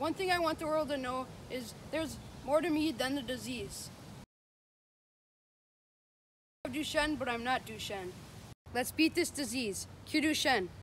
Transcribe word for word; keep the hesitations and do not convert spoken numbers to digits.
One thing I want the world to know is there's more to me than the disease. I have Duchenne, but I'm not Duchenne. Let's beat this disease. Cue Duchenne.